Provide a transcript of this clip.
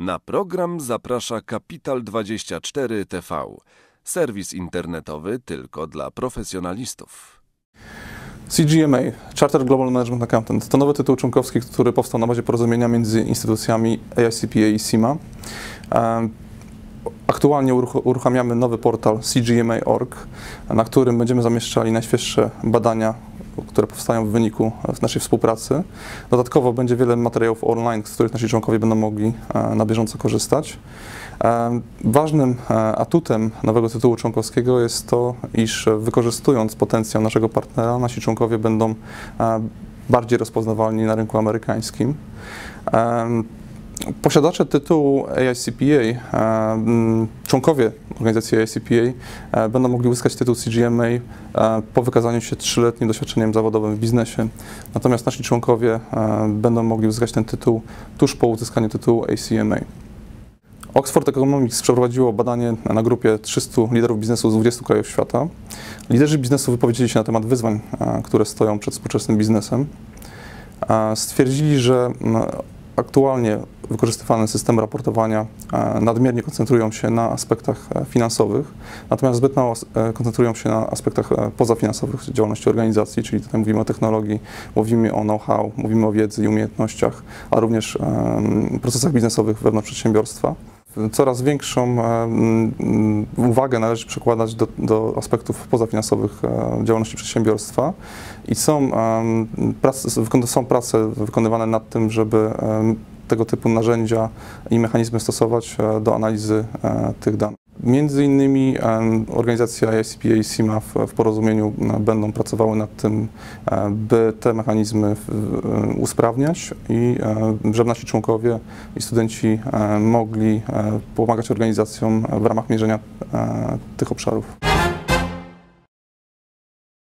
Na program zaprasza Kapital24 TV. Serwis internetowy tylko dla profesjonalistów. CGMA, Chartered Global Management Accountant, to nowy tytuł członkowski, który powstał na bazie porozumienia między instytucjami AICPA i CIMA. Aktualnie uruchamiamy nowy portal CGMA.org, na którym będziemy zamieszczali najświeższe badania, które powstają w wyniku naszej współpracy. Dodatkowo będzie wiele materiałów online, z których nasi członkowie będą mogli na bieżąco korzystać. Ważnym atutem nowego tytułu członkowskiego jest to, iż wykorzystując potencjał naszego partnera, nasi członkowie będą bardziej rozpoznawalni na rynku amerykańskim. Posiadacze tytułu AICPA, członkowie organizacji AICPA będą mogli uzyskać tytuł CGMA po wykazaniu się 3-letnim doświadczeniem zawodowym w biznesie. Natomiast nasi członkowie będą mogli uzyskać ten tytuł tuż po uzyskaniu tytułu ACMA. Oxford Economics przeprowadziło badanie na grupie 300 liderów biznesu z 20 krajów świata. Liderzy biznesu wypowiedzieli się na temat wyzwań, które stoją przed współczesnym biznesem. Stwierdzili, że aktualnie wykorzystywane systemy raportowania nadmiernie koncentrują się na aspektach finansowych, natomiast zbyt mało koncentrują się na aspektach pozafinansowych działalności organizacji, czyli tutaj mówimy o technologii, mówimy o know-how, mówimy o wiedzy i umiejętnościach, a również procesach biznesowych wewnątrz przedsiębiorstwa. Coraz większą uwagę należy przykładać do aspektów pozafinansowych działalności przedsiębiorstwa i są prace wykonywane nad tym, żeby tego typu narzędzia i mechanizmy stosować do analizy tych danych. Między innymi organizacja AICPA i CIMA w porozumieniu będą pracowały nad tym, by te mechanizmy usprawniać i żeby nasi członkowie i studenci mogli pomagać organizacjom w ramach mierzenia tych obszarów.